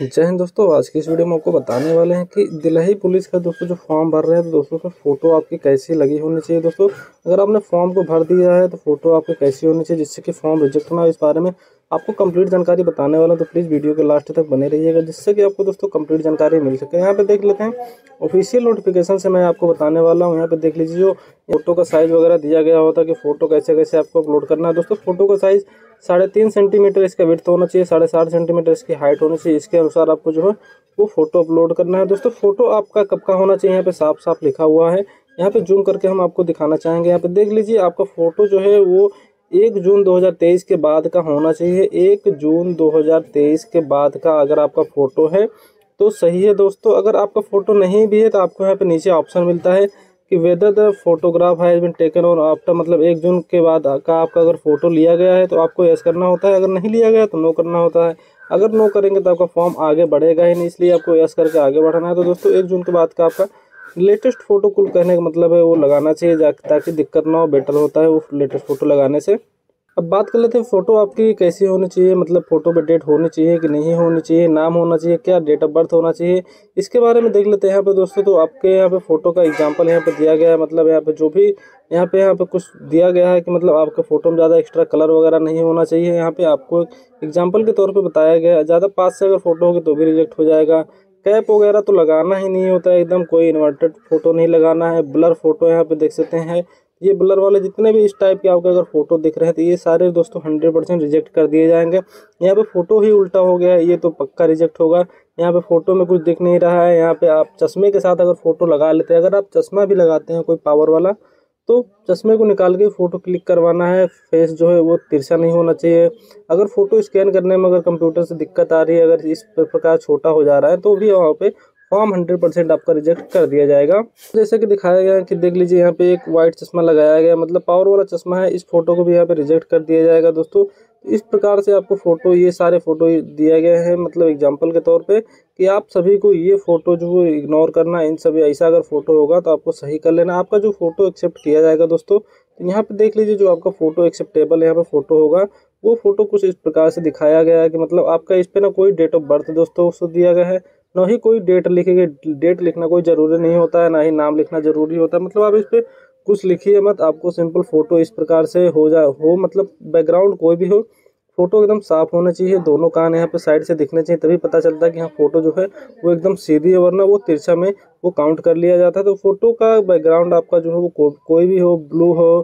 जय हिंद दोस्तों। आज की इस वीडियो में आपको बताने वाले हैं कि दिल्ली पुलिस का दोस्तों जो फॉर्म भर रहे हैं तो दोस्तों उसमें फ़ोटो आपकी कैसी लगी होनी चाहिए। दोस्तों अगर आपने फॉर्म को भर दिया है तो फ़ोटो आपकी कैसी होनी चाहिए जिससे कि फॉर्म रिजेक्ट ना हो, इस बारे में आपको कंप्लीट जानकारी बताने वाला हूं। तो प्लीज़ वीडियो के लास्ट तक बने रहिएगा जिससे कि आपको दोस्तों कंप्लीट जानकारी मिल सके। यहाँ पे देख लेते हैं ऑफिशियल नोटिफिकेशन से मैं आपको बताने वाला हूँ। यहाँ पे देख लीजिए जो फोटो का साइज़ वगैरह दिया गया होता है कि फ़ोटो कैसे कैसे आपको अपलोड करना है। दोस्तों फोटो का साइज़ 3.5 सेंटीमीटर इसका विड्थ होना चाहिए, 7.5 सेंटीमीटर इसकी हाइट होनी चाहिए। इसके अनुसार आपको जो है वो फोटो अपलोड करना है। दोस्तों फोटो आपका कब का होना चाहिए यहाँ पे साफ साफ लिखा हुआ है। यहाँ पे जूम करके हम आपको दिखाना चाहेंगे। यहाँ पे देख लीजिए आपका फोटो जो है वो 1 जून 2023 के बाद का होना चाहिए। 1 जून 2023 के बाद का अगर आपका फोटो है तो सही है। दोस्तों अगर आपका फोटो नहीं भी है तो आपको यहाँ पे नीचे ऑप्शन मिलता है कि whether the photograph has been taken और आफ्टर, मतलब 1 जून के बाद का आपका अगर फोटो लिया गया है तो आपको यस करना होता है, अगर नहीं लिया गया तो नो करना होता है। अगर नो करेंगे तो आपका फॉर्म आगे बढ़ेगा ही नहीं, इसलिए आपको यस करके आगे बढ़ाना है। तो दोस्तों 1 जून के बाद का आपका लेटेस्ट फोटो कुल कहने का मतलब है वो लगाना चाहिए ताकि दिक्कत ना हो। बेटर होता है वो लेटेस्ट फोटो लगाने से। अब बात कर लेते हैं फ़ोटो आपकी कैसी होनी चाहिए, मतलब फ़ोटो पे डेट होनी चाहिए कि नहीं होनी चाहिए, नाम होना चाहिए, क्या डेट ऑफ बर्थ होना चाहिए, इसके बारे में देख लेते हैं यहाँ पे दोस्तों। तो आपके यहाँ पे फ़ोटो का एग्जांपल यहाँ पे दिया गया है, मतलब यहाँ पे जो भी यहाँ पे कुछ दिया गया है कि मतलब आपके फ़ोटो में ज़्यादा एक्स्ट्रा कलर वगैरह नहीं होना चाहिए। यहाँ पे आपको एग्जाम्पल के तौर पर बताया गया है। ज़्यादा पास से अगर फ़ोटो होगी तो भी रिजेक्ट हो जाएगा। कैप वगैरह तो लगाना ही नहीं होता है, एकदम कोई इन्वर्टेड फ़ोटो नहीं लगाना है। ब्लर फ़ोटो यहाँ पे देख सकते हैं, ये ब्लर वाले जितने भी इस टाइप के आपके अगर फोटो दिख रहे हैं तो ये सारे दोस्तों 100% रिजेक्ट कर दिए जाएंगे। यहाँ पे फोटो ही उल्टा हो गया है, ये तो पक्का रिजेक्ट होगा। यहाँ पे फोटो में कुछ दिख नहीं रहा है। यहाँ पे आप चश्मे के साथ अगर फोटो लगा लेते हैं, अगर आप चश्मा भी लगाते हैं कोई पावर वाला तो चश्मे को निकाल के फोटो क्लिक करवाना है। फेस जो है वो तिरछा नहीं होना चाहिए। अगर फोटो स्कैन करने में अगर कंप्यूटर से दिक्कत आ रही है, अगर इस प्रकार छोटा हो जा रहा है तो भी वहाँ पे फॉर्म 100% आपका रिजेक्ट कर दिया जाएगा। जैसे कि दिखाया गया है कि देख लीजिए यहाँ पे एक वाइट चश्मा लगाया गया, मतलब पावर वाला चश्मा है, इस फोटो को भी यहाँ पे रिजेक्ट कर दिया जाएगा। दोस्तों इस प्रकार से आपको फोटो, ये सारे फोटो दिए गए हैं मतलब एग्जांपल के तौर पे कि आप सभी को ये फोटो जो इग्नोर करना, इन सभी ऐसा अगर फोटो होगा तो आपको सही कर लेना। आपका जो फोटो एक्सेप्ट किया जाएगा दोस्तों, तो यहाँ पे देख लीजिए जो आपका फोटो एक्सेप्टेबल यहाँ पे फोटो होगा वो फोटो कुछ इस प्रकार से दिखाया गया है कि मतलब आपका इस पे ना कोई डेट ऑफ बर्थ दोस्तों उसको दिया गया है, ना ही कोई डेट लिखेंगे। डेट लिखना कोई ज़रूरी नहीं होता है, ना ही नाम लिखना ज़रूरी होता है। मतलब आप इस पर कुछ लिखिए मत, आपको सिंपल फ़ोटो इस प्रकार से हो मतलब बैकग्राउंड कोई भी हो, फ़ोटो एकदम साफ़ होना चाहिए। दोनों कान यहाँ पे साइड से दिखने चाहिए, तभी पता चलता है कि हाँ फ़ोटो जो है वो एकदम सीधी है, वरना वो तिरछा में वो काउंट कर लिया जाता है। तो फ़ोटो का बैकग्राउंड आपका जो है वो कोई भी हो, ब्लू हो,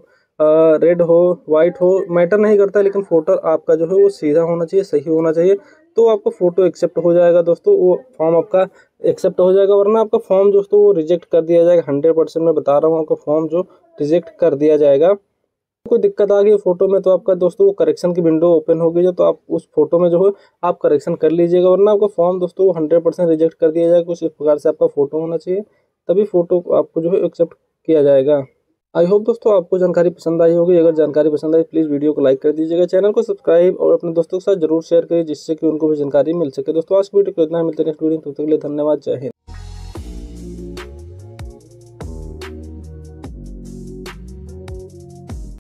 रेड हो, वाइट हो, मैटर नहीं करता, लेकिन फ़ोटो आपका जो है वो सीधा होना चाहिए, सही होना चाहिए, तो आपका फ़ोटो एक्सेप्ट हो जाएगा दोस्तों। वो फॉर्म आपका एक्सेप्ट हो जाएगा, वरना आपका फॉर्म दोस्तों वो रिजेक्ट कर दिया जाएगा। 100% मैं बता रहा हूँ, आपका फॉर्म जो रिजेक्ट कर दिया जाएगा। कोई दिक्कत आ गई फोटो में तो आपका दोस्तों वो करेक्शन की विंडो ओपन होगी जो, तो आप उस फोटो में जो है आप करेक्शन कर लीजिएगा, वरना आपका फॉर्म दोस्तों 100% रिजेक्ट कर दिया जाएगा। कुछ इस प्रकार से आपका फोटो होना चाहिए, तभी फोटो आपको जो है एक्सेप्ट किया जाएगा। आई होप दोस्तों आपको जानकारी पसंद आई होगी। अगर जानकारी पसंद आई प्लीज़ वीडियो को लाइक कर दीजिएगा, चैनल को सब्सक्राइब और अपने दोस्तों के साथ जरूर शेयर करिए जिससे कि उनको भी जानकारी मिल सके। दोस्तों आज की वीडियो को इतना, मिलते हैं नेक्स्ट वीडियो, तब तक के लिए धन्यवाद। जय हिंद।